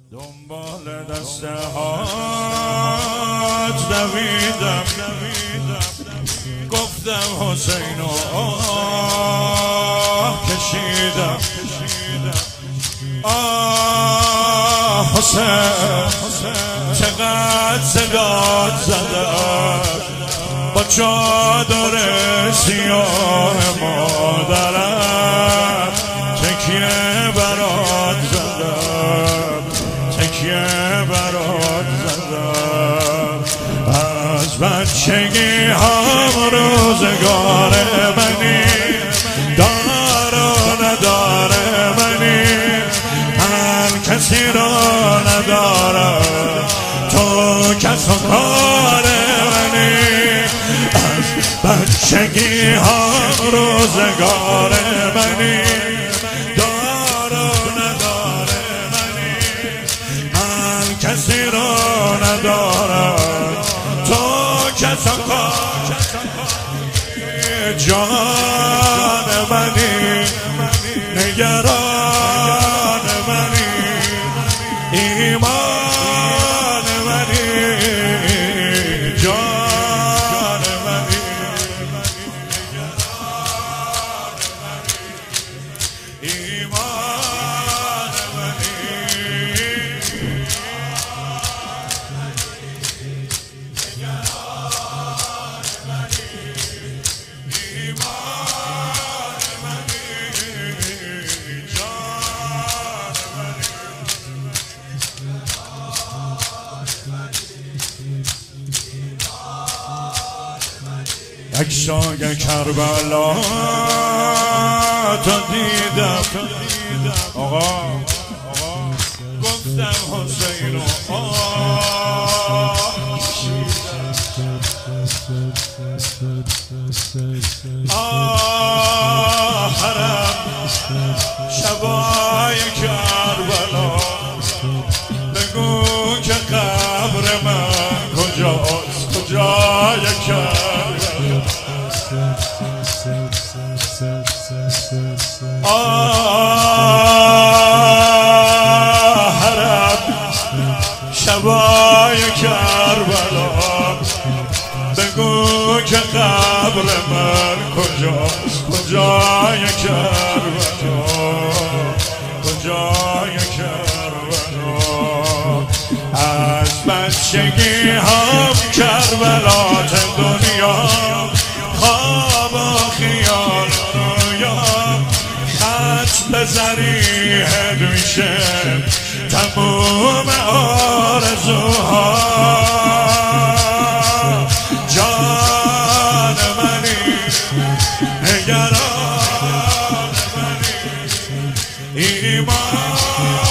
دنبال دسته هات دویدم، گفتم حسین و آه کشیدم، آه حسین چقدر صدات زدم با چادر سیاه مادرم، تکیه برات زدم، تکیه برات زدم. از بچگی هم روزگار منی، دار و ندار منی، هر کسی را ندارم، تو کس و کار منی. از بچگی هم روزگار منی، دار و ندار منی، هر کسی را ندارم، تو کس و کار جان منی، نگران منی، ایمان منی، جان منی، نگران منی، ایمان منی. عکسای کربلا تا دیدم، آقا گفتم حسین و حرم شبای کربلا، بگو که قبر من کجاست، کجای کربلا. حرم شبای کربلا، بگو که قبر من کجاست، کجای کربلا، کجای کربلا. از بچگی هم کربلات دنیا، خواب و خیال رویا، خط به ضریحت میشه تموم آرزوها. جان منی، نگران منی، ایمان